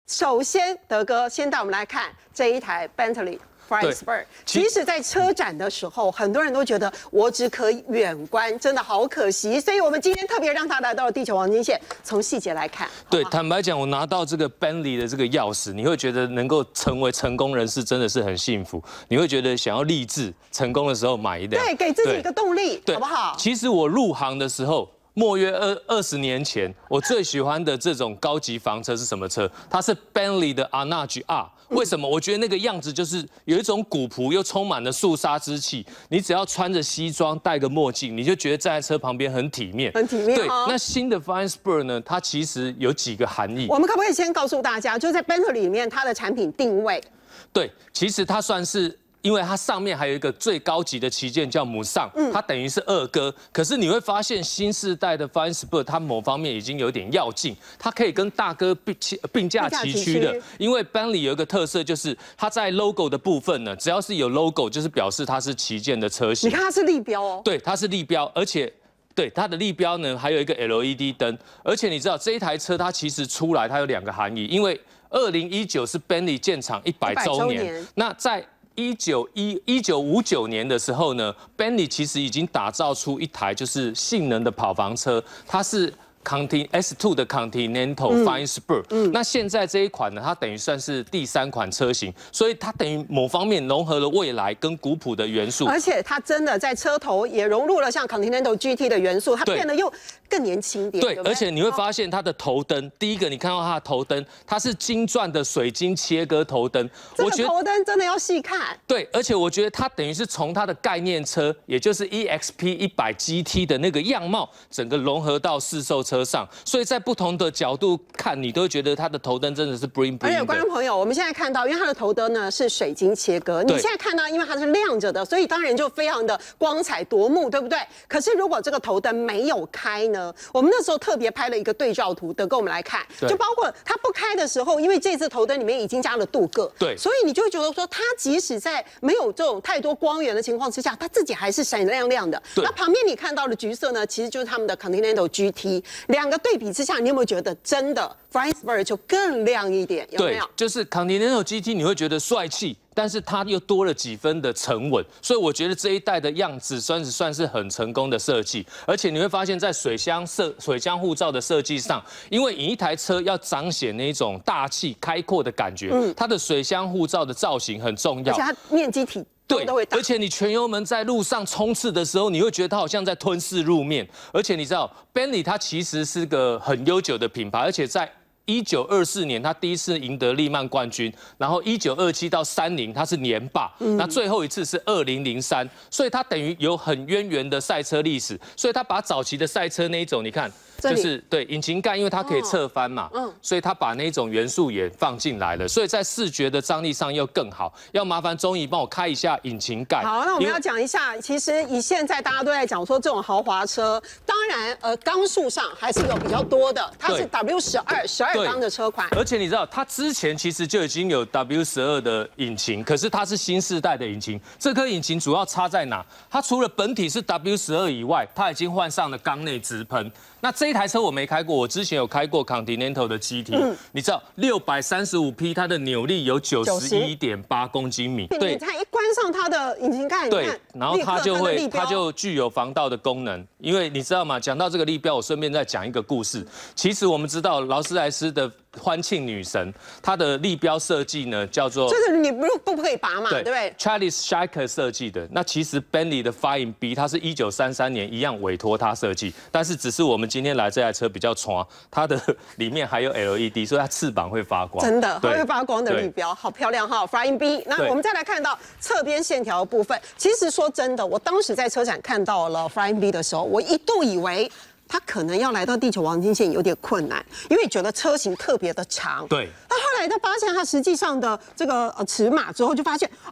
首先，德哥先带我们来看这一台 Bentley Firebird。其实，在车展的时候，很多人都觉得我只可以远观，真的好可惜。所以我们今天特别让他来到了地球黄金线，从细节来看。 对，坦白讲，我拿到这个 Bentley 的这个钥匙，你会觉得能够成为成功人士真的是很幸福。你会觉得想要立志成功的时候买一辆， 对，给自己一个动力，好不好？ 其实我入行的时候。莫约20年前，我最喜欢的这种高级房车是什么车？它是 Bentley 的 Arnage R。为什么？我觉得那个样子就是有一种古朴又充满了肃杀之气。你只要穿着西装，戴个墨镜，你就觉得站在车旁边很体面。 很体面。 对，那新的 Firebird 呢？它其实有几个含义。 我们可不可以先告诉大家，就在 Bentley 里面，它的产品定位？ 对，其实它算是。因为它上面还有一个最高级的旗舰叫姆桑，它等于是二哥。可是你会发现新世代的 Firebird 它某方面已经有点跃进，它可以跟大哥并驾齐驱的。因为 Bentley 有一个特色，就是它在 logo 的部分呢，只要是有 logo， 就是表示它是旗舰的车型。 你看它是立标哦。 对，它是立标，而且。对它的立标呢，还有一个 LED 灯，而且你知道这一台车它其实出来它有2个含义，因为2019是 Bentley 建厂100周年，那在1959年的时候呢 ，Bentley 其实已经打造出一台就是性能的跑房车，它是。S2 的 Continental Firebird，那现在这一款呢，它等于算是第3款车型，所以它等于某方面融合了未来跟古朴的元素， 而且它真的在车头也融入了像 Continental GT 的元素，它变得又更年轻一点。 对，而且你会发现它的头灯，第一个你看到它的头灯，它是金钻的水晶切割头灯， 这个头灯真的要细看。 对，而且我觉得它等于是从它的概念车，也就是 EXP 100 GT 的那个样貌，整个融合到市售车上，所以在不同的角度看，你都会觉得它的头灯真的是 bling bling 的。 而且观众朋友，我们现在看到，因为它的头灯呢是水晶切割，你现在看到，因为它是亮着的，所以当然就非常的光彩夺目，对不对？可是如果这个头灯没有开呢，我们那时候特别拍了一个对照图，德哥我们来看，就包括它不开的时候，因为这次头灯里面已经加了镀铬，对，所以你就会觉得说，它即使在没有这种太多光源的情况之下，它自己还是闪亮亮的。那旁边你看到的橘色呢，其实就是他们的 Continental GT， 2个对比之下，你有没有觉得真的 Firebird 就更亮一点？有没有？ 对，就是 Continental GT 你会觉得帅气，但是它又多了几分的沉稳，所以我觉得这一代的样子算是很成功的设计。而且你会发现在水箱护罩的设计上，因为你一台车要彰显那种大气开阔的感觉，它的水箱护罩的造型很重要， 而且它面积体。 对，而且你全油门在路上冲刺的时候，你会觉得它好像在吞噬路面。而且你知道 ，Bentley 它其实是个很悠久的品牌，而且在1924年，他第一次赢得利曼冠军，然后1927到30，他是年霸，那最后一次是2003，所以他等于有很渊源的赛车历史，所以他把早期的赛车那一种，你看。就是对引擎盖，因为它可以侧翻嘛，所以它把那种元素也放进来了，所以在视觉的张力上又更好。要麻烦钟怡帮我开一下引擎盖。 好，那我们要讲一下，其实以现在大家都在讲说这种豪华车，当然缸数上还是有比较多的，它是 W12缸的车款， 而且你知道它之前其实就已经有 W12的引擎，可是它是新世代的引擎。这颗引擎主要差在哪？它除了本体是 W12以外，它已经换上了缸内直喷。那这一台车我没开过，我之前有开过 Continental 的 GT，你知道635匹，它的扭力有91.8公斤米。 对，你看一关上它的引擎盖， 对，然后它就具有防盗的功能。因为你知道吗？讲到这个立标，我顺便再讲一个故事。其实我们知道劳斯莱斯的欢庆女神，她的立标设计呢叫做， 就是你不可以拔嘛，对不对 ？Charles Shaker 设计的。那其实 Bentley 的 Flying B， 它是1933年一样委托他设计，但是只是我们今天来这台车比较传，它的里面还有 LED， 所以它翅膀会发光。 真的，会发光的立标，好漂亮哈 ，Flying B。那我们再来看到侧边线条的部分，其实说真的，我当时在车展看到了 Flying B 的时候，我一度以为它可能要来到地球黄金线有点困难，因为觉得车型特别的长。 对。 那后来他发现它实际上的这个尺码之后，就发现哦，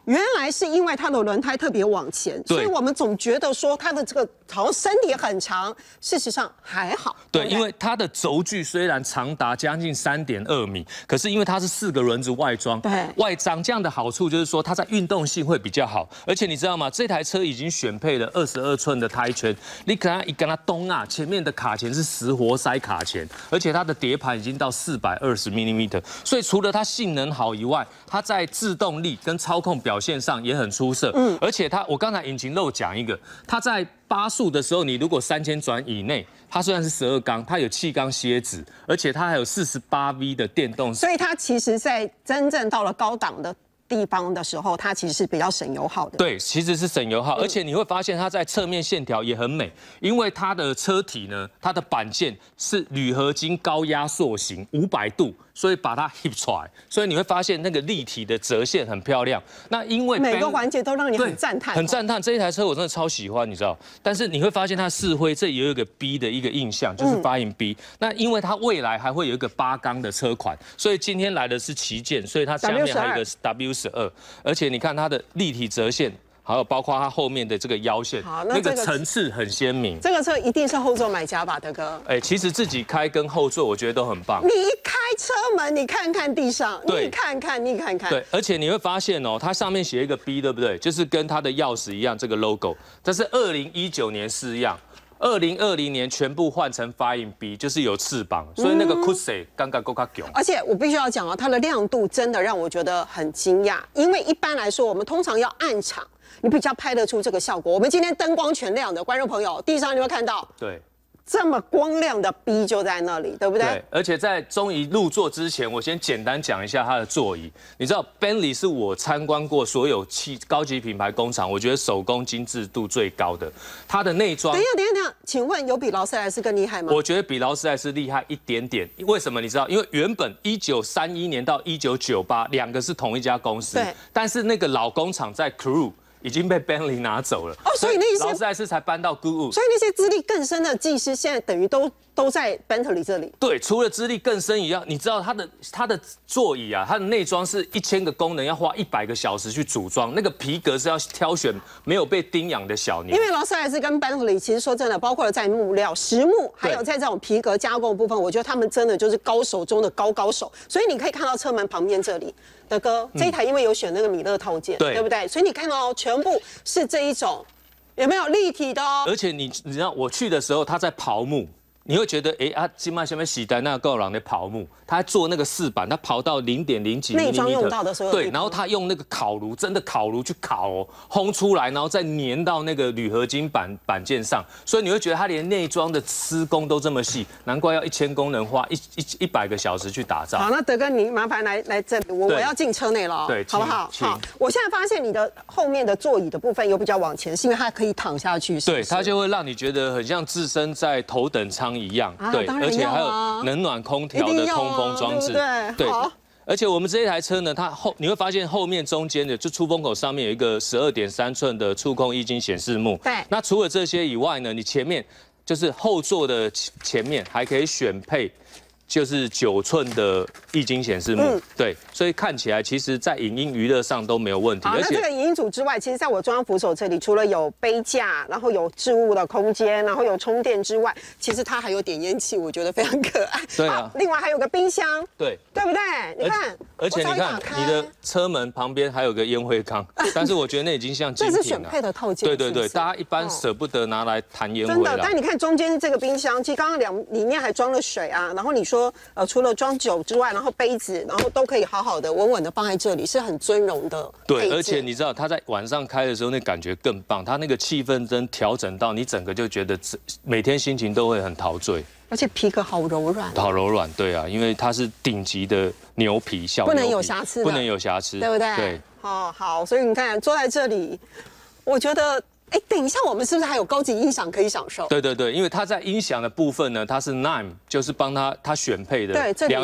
原来是因为它的轮胎特别往前，所以我们总觉得说它的这个好像身体很长，事实上还好。 对，因为它的轴距虽然长达将近3.2米，可是因为它是4个轮子外装，外装这样的好处就是说它在运动性会比较好。而且你知道吗？这台车已经选配了22寸的胎圈，你跟它东啊，前面的卡钳是10活塞卡钳，而且它的碟盘已经到420 mm， 所以除了它性能好以外，它在制动力跟操控表现上也很出色。而且我刚才引擎漏讲一个，它在8速的时候，你如果3000转以内，它虽然是12缸，它有气缸蝎子，而且它还有48V 的电动， 所以它其实在真正到了高档的地方的时候，它其实是比较省油耗的。 对，其实是省油耗，而且你会发现它在侧面线条也很美，因为它的车体呢，它的板件是铝合金高压塑形，500度。所以把它 hip 出来，所以你会发现那个立体的折线很漂亮。那因为每个环节都让你很赞叹， 很赞叹。这一台车我真的超喜欢，你知道？但是你会发现它试灰这也有一个 B 的一个印象，就是发音 B。那因为它未来还会有一个8缸的车款，所以今天来的是旗舰，所以它下面还有一个 W12，而且你看它的立体折线。还有包括它后面的这个腰线，那个层次很鲜明。 这个车一定是后座买家吧，德哥？ 其实自己开跟后座我觉得都很棒。 你一开车门，你看看地上，你看看。 对，而且你会发现哦，它上面写一个 B， 对不对？就是跟它的钥匙一样，这个 logo， 这是2019年式样。2020年全部换成发音 B， 就是有翅膀，所以那个 Kusse 刚刚够卡囧。 而且我必须要讲哦，它的亮度真的让我觉得很惊讶，因为一般来说我们通常要暗场，你比较拍得出这个效果。我们今天灯光全亮的，观众朋友，地上你会看到， 对。 这么光亮的 B 就在那里，对不对？ 对，而且在终于入座之前，我先简单讲一下它的座椅。你知道 Bentley 是我参观过所有高级品牌工厂，我觉得手工精致度最高的。它的内装， 等一下，请问有比劳斯莱斯更厉害吗？ 我觉得比劳斯莱斯厉害一点点。为什么？你知道？因为原本1931年到1998两个是同一家公司，对，但是那个老工厂在 Crewe。已经被 Bentley 拿走了哦，所以那些劳斯莱斯才搬到 Goodwood， 所以那些资历更深的技师现在等于都在 Bentley 这里。 对，除了资历更深一样，你知道它的座椅啊，它的内装是1000个功能，要花100个小时去组装，那个皮革是要挑选没有被叮咬的小牛。 因为劳斯莱斯跟 Bentley 其实说真的，包括了在木料、实木，还有在这种皮革加工的部分，我觉得他们真的就是高手中的高手。所以你可以看到车门旁边这里。德哥，这一台因为有选那个米勒套件，对不对？所以你看到全部是这一种，有没有立体的哦？ 而且你知道我去的时候，他在刨木。你会觉得，今麦下面洗单那够人的刨木，他做那个饰板，他刨到0.0几内装用到的时候， 对，然后他用那个烤炉，真的烤炉去烤哦，烘出来，然后再粘到那个铝合金板件上，所以你会觉得它连内装的施工都这么细，难怪要1000功能花100个小时去打造。 好，那德哥你麻烦来这里，我要进车内了， 对， 好不好？好，我现在发现你的后面的座椅的部分有比较往前，是因为它可以躺下去， 对，它就会让你觉得很像置身在头等舱一样，对，而且还有冷暖空调的通风装置， 对， 而且我们这一台车呢，你会发现后面中间的就出风口上面有一个12.3寸的触控液晶显示幕， 对， 那除了这些以外呢，你前面就是后座的前面还可以选配。就是9寸的液晶显示幕，对，所以看起来其实在影音娱乐上都没有问题。 好，那这个影音组之外，其实在我中央扶手这里，除了有杯架，然后有置物的空间，然后有充电之外，其实它还有点烟器，我觉得非常可爱。 对啊， 另外还有个冰箱， 对不对？你看， 而且你看你的车门旁边还有个烟灰缸，但是我觉得那已经像精品了。 这是选配的套件。 对，大家一般舍不得拿来弹烟灰。 真的，但你看中间这个冰箱，其实刚刚里面还装了水啊，然后你说除了装酒之外，然后杯子，然后都可以好好的、稳稳的放在这里，是很尊荣的。 对，而且你知道他在晚上开的时候，那感觉更棒。他那个气氛真调整到你整个就觉得每天心情都会很陶醉。 而且皮革好柔软， 好柔软，对啊，因为它是顶级的牛皮小牛皮， 不能有瑕疵， 不能有瑕疵， 对不对？ 对， 好，所以你看坐在这里，我觉得。等一下，我们是不是还有高级音响可以享受？ 对，因为它在音响的部分呢，它是 NAIM， 就是帮它选配的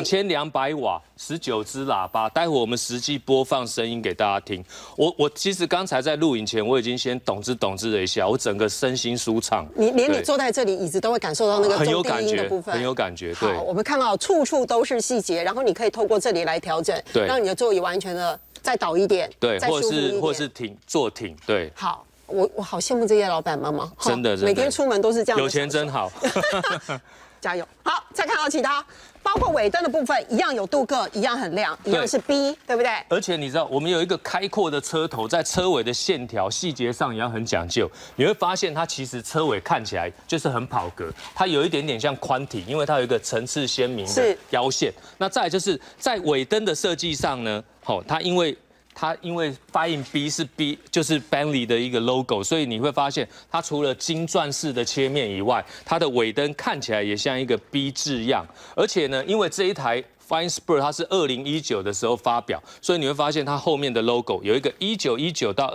，2200瓦，19支喇叭。待会我们实际播放声音给大家听。我其实刚才在录影前，我已经先懂之了一下，我整个身心舒畅。 连你坐在这里，椅子都会感受到那个中低音的部分， 很有感觉。对， 我们看到处处都是细节，然后你可以透过这里来调整，让你的座椅完全的。 再倒一点， 对， 再舒服一点或是坐挺，对。 好，我好羡慕这些老板妈妈， 真的， 每天出门都是这样， 有钱真好。 加油！好，再看到其他，包括尾灯的部分，一样有镀铬，一样很亮，一样是 B， 对不对？ 而且你知道，我们有一个开阔的车头，在车尾的线条细节上也要很讲究。你会发现，它其实车尾看起来就是很跑格，它有一点点像宽体，因为它有一个层次鲜明的腰线。那再来就是在尾灯的设计上呢，它因为发印 B 是 B， 就是 Bentley 的一个 logo， 所以你会发现它除了金钻式的切面以外，它的尾灯看起来也像一个 B 字样。而且呢，因为这一台 Flying Spur 它是2019的时候发表，所以你会发现它后面的 logo 有一个1919到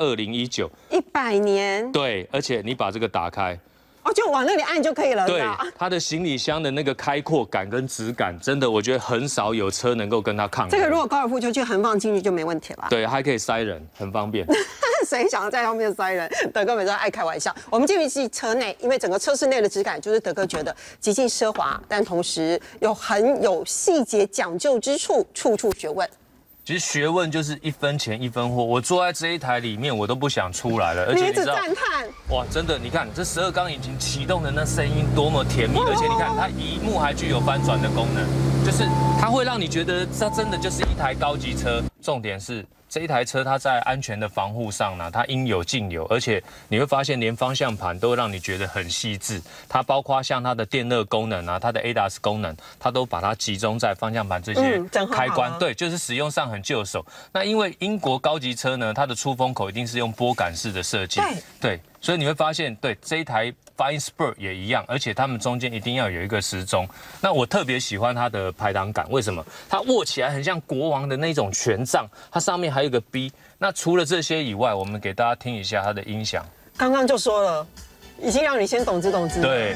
2019，100 年。 对，而且你把这个打开。 就往那里按就可以了。 对，它的行李箱的那个开阔感跟质感，真的我觉得很少有车能够跟它抗衡。 这个如果高尔夫球去横放进去就没问题了。 对，还可以塞人，很方便。 谁想要在后面塞人？德哥每次爱开玩笑。我们进入车内，因为整个车室内的质感，就是德哥觉得极尽奢华，但同时又很有细节讲究之处，处处学问。 其实学问就是一分钱一分货。我坐在这一台里面，我都不想出来了。而且你知道， 赞叹哇，真的，你看这12缸引擎启动的那声音多么甜蜜，而且你看它萤幕还具有翻转的功能，就是它会让你觉得这真的就是一台高级车。重点是这一台车它在安全的防护上呢，它应有尽有，而且你会发现连方向盘都让你觉得很细致。它包括像它的电热功能啊，它的 ADAS 功能，它都把它集中在方向盘这些开关，对，就是使用上很就手。那因为英国高级车呢，它的出风口一定是用拨杆式的设计，对，所以你会发现，对这一台 Flying Spur 也一样，而且它们中间一定要有一个时钟。那我特别喜欢它的排挡杆，为什么？它握起来很像国王的那种权杖，它上面还有个 B。那除了这些以外，我们给大家听一下它的音响。 刚刚就说了，已经让你先懂之。 对。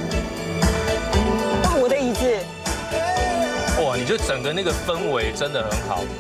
哇，我的椅子。 哇，你就整个那个氛围真的很好。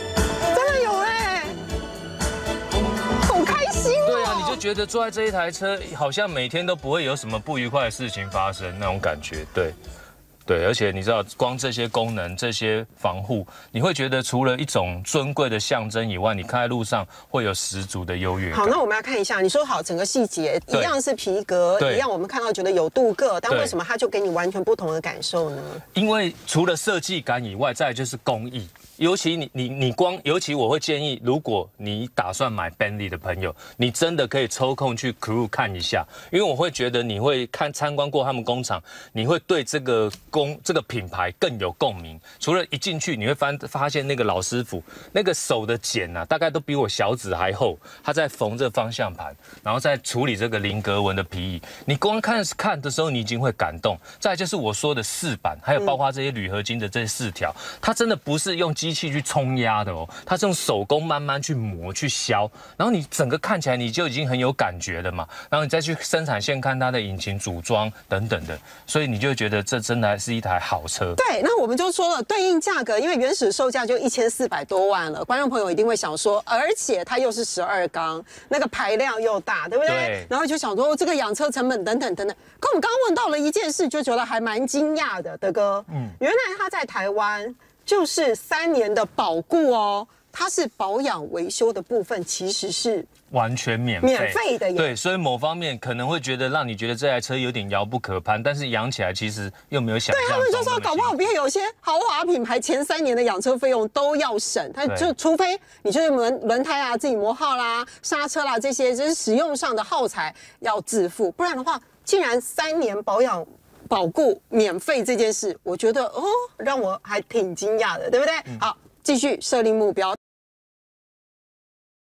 对啊，你就觉得坐在这一台车，好像每天都不会有什么不愉快的事情发生那种感觉，对，而且你知道，光这些功能、这些防护，你会觉得除了一种尊贵的象征以外，你开在路上会有十足的优越感。 好，那我们要看一下，你说好整个细节一样是皮革，一样我们看到觉得有镀铬，但为什么它就给你完全不同的感受呢？ 因为除了设计感以外，再来就是工艺。尤其尤其我会建议，如果你打算买 Bentley 的朋友，你真的可以抽空去 Crew 看一下，因为我会觉得你会参观过他们工厂，你会对这个品牌更有共鸣。除了一进去你会发现那个老师傅那个手的茧啊，大概都比我小指还厚，他在缝这方向盘，然后再处理这个菱格纹的皮椅。你光看的时候，你已经会感动。再来就是我说的饰板，还有包括这些铝合金的这些饰条，它真的不是用机器去冲压的哦，它是用手工慢慢去磨去削，然后你整个看起来你就已经很有感觉了嘛，然后你再去生产线看它的引擎组装等等的，所以你就觉得这真的是一台好车。 对，那我们就说了对应价格，因为原始售价就1400多万了，观众朋友一定会想说，而且它又是12缸，那个排量又大，对不对？对。然后就想说这个养车成本等等等等。可我们刚刚问到了一件事，就觉得还蛮惊讶的，德哥，原来他在台湾就是3年的保固哦，它是保养维修的部分其实是完全免费的耶。对，所以某方面可能会觉得让你觉得这台车有点遥不可攀，但是养起来其实又没有想象中。对，他们就说搞不好别有些豪华品牌前3年的养车费用都要省，它就除非你就是轮胎啊自己磨耗啦、刹车啦这些，就是使用上的耗材要自负，不然的话，竟然3年保固免费这件事，我觉得让我还挺惊讶的，对不对？好，继续设立目标。